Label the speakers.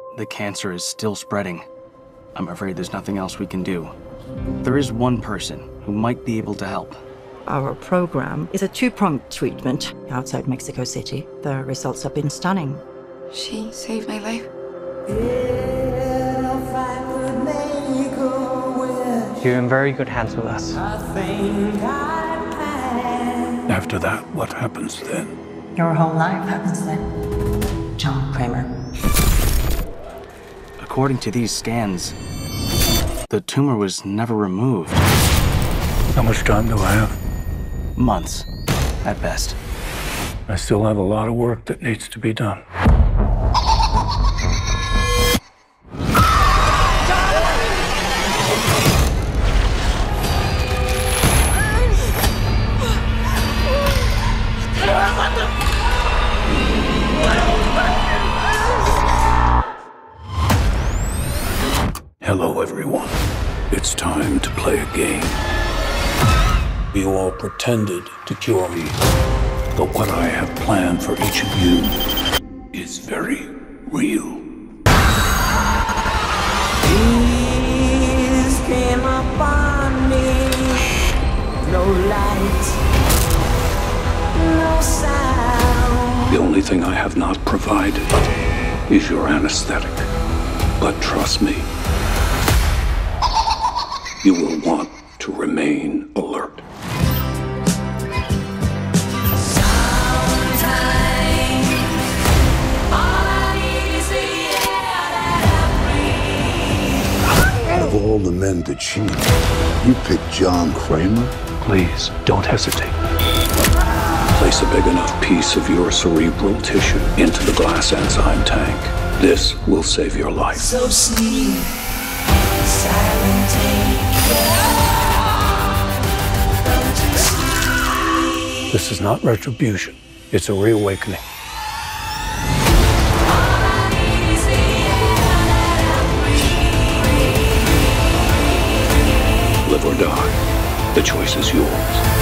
Speaker 1: The cancer is still spreading. I'm afraid there's nothing else we can do. There is one person who might be able to help.
Speaker 2: Our program is a two-pronged treatment outside Mexico City. The results have been stunning.
Speaker 3: She saved my life.
Speaker 4: You're in very good hands with us.
Speaker 5: After that, what happens then?
Speaker 2: Your whole life happens then. John Kramer.
Speaker 1: According to these scans, the tumor was never removed.
Speaker 5: How much time do I have?
Speaker 1: Months, at best.
Speaker 5: I still have a lot of work that needs to be done. Hello, everyone. It's time to play a game. You all pretended to cure me, but what I have planned for each of you is very real.
Speaker 6: Peace came upon me. No light, no sound.
Speaker 5: The only thing I have not provided is your anesthetic. But trust me, you will want to remain alert.
Speaker 7: Out of all the men to cheat, you picked John Kramer?
Speaker 5: Please, don't hesitate. Place a big enough piece of your cerebral tissue into the glass enzyme tank. This will save your life.
Speaker 6: So sleep, silent
Speaker 5: This is not retribution. It's a reawakening. Live or die. The choice is yours.